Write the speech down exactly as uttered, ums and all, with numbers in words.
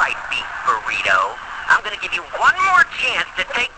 right, Beef Burrito. I'm gonna give you one more chance to take